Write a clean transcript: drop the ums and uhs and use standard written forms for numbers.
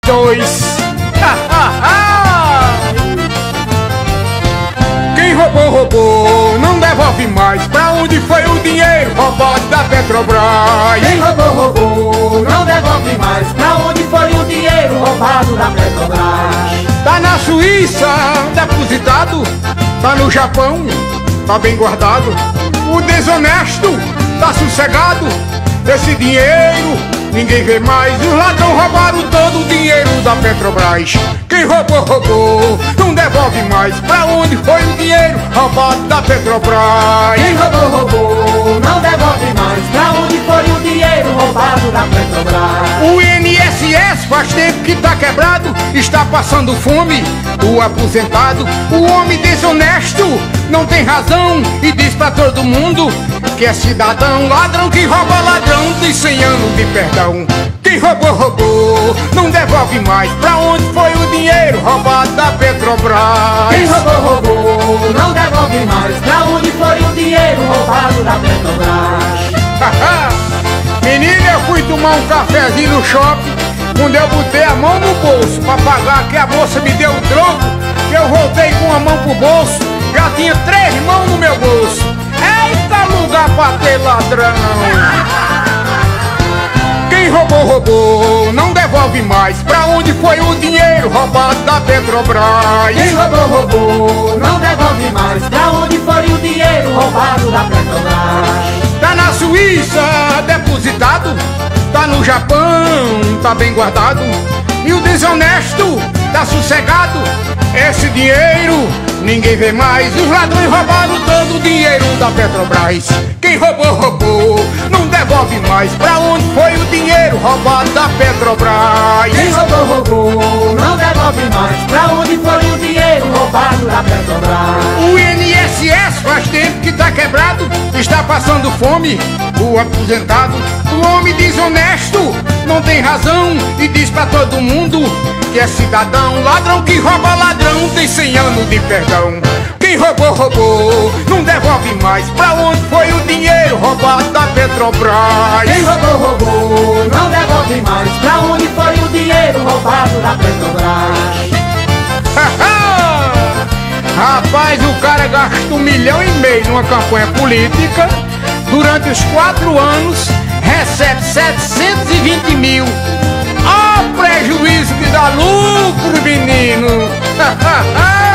dois. Quem roubou, roubou, não devolve mais. Pra onde foi o dinheiro roubado da Petrobras? Quem roubou, roubou, não devolve mais. Pra onde foi o dinheiro roubado da Petrobras? Tá na Suíça, depositado. Tá no Japão, tá bem guardado. O desonesto tá sossegado. Esse dinheiro ninguém vê mais. Os ladrões roubaram todo o dinheiro da Petrobras. Quem roubou, roubou, não devolve mais. Pra onde foi o dinheiro roubado da Petrobras? Quem roubou, roubou, não devolve mais. Pra onde foi o dinheiro roubado da Petrobras? O INSS faz tempo que tá quebrado. Está passando fome o aposentado. O homem desonesto não tem razão e diz pra todo mundo que é cidadão. Ladrão que rouba ladrão tem 100 anos de perdão. Quem roubou, roubou, não devolve mais. Pra onde foi o dinheiro roubado da Petrobras? Quem roubou, roubou, não devolve mais. Pra onde foi o dinheiro roubado da Petrobras? Menina, eu fui tomar um cafezinho no shopping. Quando eu botei a mão no bolso pra pagar, que a moça me deu o troco, eu voltei com a mão pro bolso, já tinha 3 mãos no meu bolso. Eita lugar pra ter ladrão! Quem roubou, roubou, não devolve mais. Pra onde foi o dinheiro roubado da Petrobras? Quem roubou, roubou, não devolve mais. Pra onde foi o dinheiro roubado da Petrobras? Tá na Suíça, depositado. Tá no Japão, tá bem guardado. E o desonesto tá sossegado. Esse dinheiro ninguém vê mais. Os ladrões roubaram todo o dinheiro da Petrobras. Quem roubou, roubou, não devolve mais. Pra onde foi o dinheiro roubado da Petrobras? Quem roubou, roubou, não devolve mais. Pra onde foi o dinheiro roubado da Petrobras? O INSS faz tempo que tá quebrado. Está passando fome o aposentado. O homem desonesto não tem razão e diz pra todo mundo que é cidadão. Ladrão que rouba ladrão tem 100 anos de perdão. Quem roubou, roubou, não devolve mais. Pra onde foi o dinheiro roubado da Petrobras? Quem roubou, roubou, não devolve mais. Pra onde foi o dinheiro roubado da Petrobras? Rapaz, o cara gasta 1,5 milhão numa campanha política. Durante os 4 anos recebe 720 mil. Ó, prejuízo que dá lucro, menino!